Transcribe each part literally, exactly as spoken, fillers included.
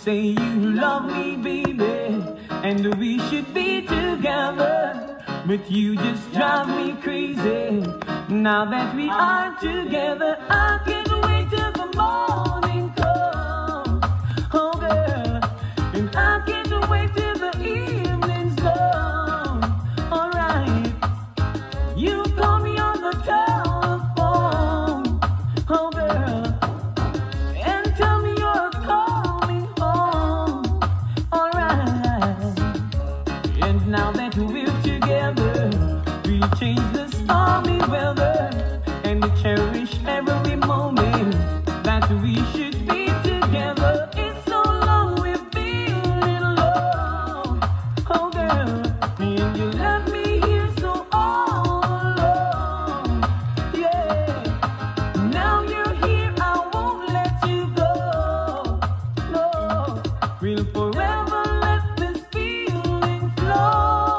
say you love me, baby, and we should be together, but you just drive me crazy. Now that we are together, I can't wait till the morning comes, oh girl, and I can't wait till the evening's done. Alright, you call me on the telephone, oh girl, and tell me you're coming home. Alright, and now that we're together, we'll change the stormy weather and cherish every moment that we should be together. It's so long we've been in love, oh girl, and you left me here so all alone. Yeah, now you're here, I won't let you go. No, we'll forever let this feeling flow.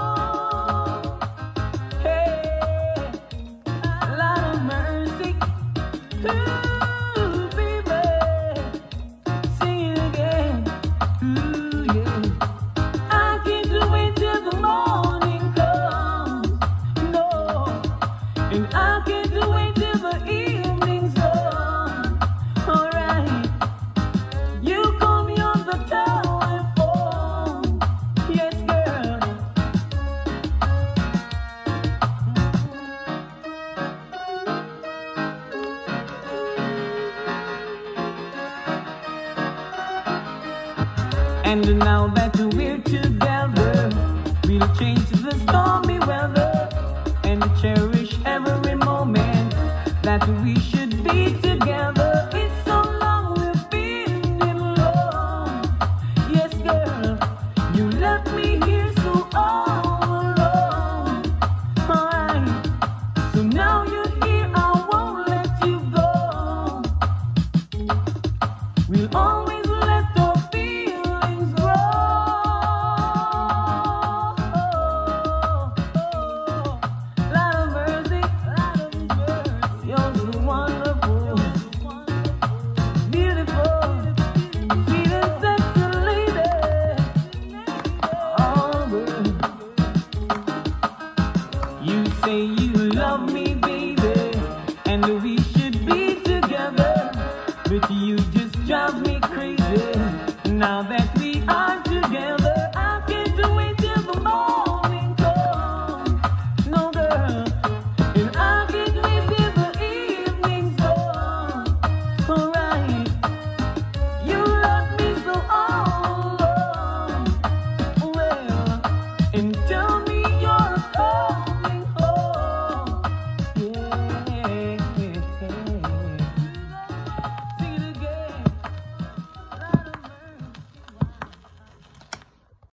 Hey, Lord of mercy, ooh, baby, sing it again, ooh, yeah. I can't wait till the morning comes, no, and I can't wait till the evening's done. Alright, you call me on the telephone, yes girl. And now that we're together, we'll change the stormy weather and cherish every moment that we should